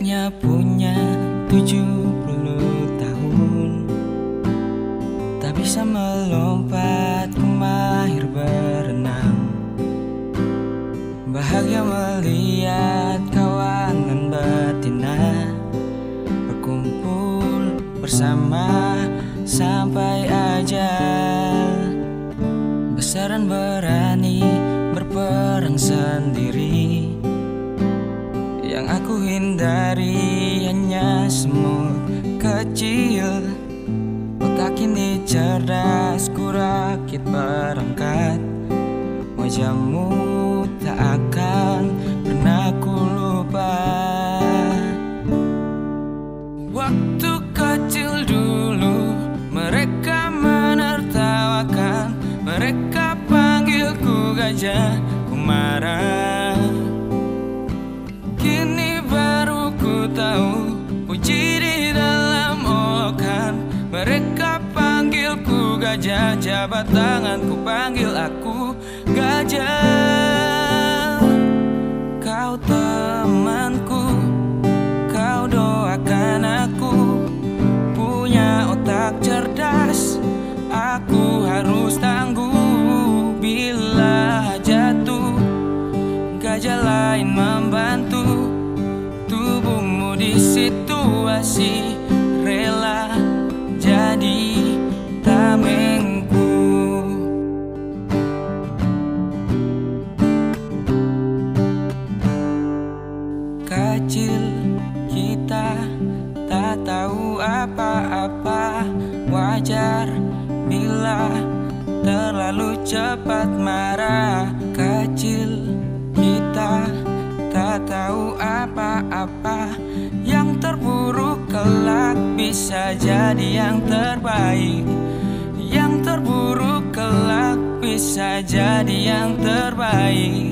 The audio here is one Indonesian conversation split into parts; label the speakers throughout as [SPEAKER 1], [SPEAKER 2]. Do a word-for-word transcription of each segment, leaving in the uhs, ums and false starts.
[SPEAKER 1] hanya punya tujuh puluh tahun, tak bisa melompat ke mahir berenang. Bahagia melihat kawangan betina berkumpul bersama sampai ajal. Besar dan berani berperang sendiri, yang aku hindari hanya semut kecil. Otak ini cerdas, ku rakit perangkat. Wajahmu tak akan pernah ku lupa. Waktu kecil dulu mereka menertawakan, mereka panggilku gajah, ku marah. Kini baru ku tahu puji di dalam olokan. Mereka panggilku gajah, jabat tangan ku panggil aku gajah. Kau temanku, kau doakan aku, punya otak cerdas, aku harus tangguh. Bila jatuh, gajah lain membantu. Tubuhmu di situasi rela jadi tamengku. Kecil kita tak tahu apa-apa, wajar bila terlalu cepat marah. Kecil kita tak tahu apa-apa, yang terburuk kelak bisa jadi yang terbaik. Yang terburuk kelak bisa jadi yang terbaik.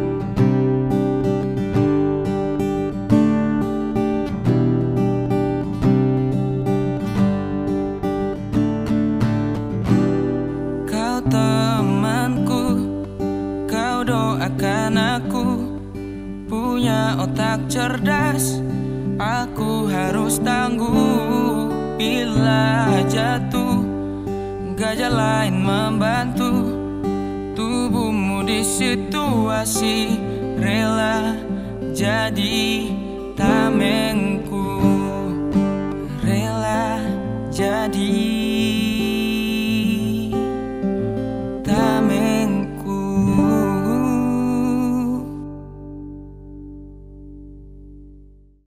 [SPEAKER 1] Kau temanku, kau doakan aku, punya otak cerdas, aku harus tangguh. Bila jatuh, gajah lain membantu. Tubuhmu di situasi rela jadi tamengku, rela jadi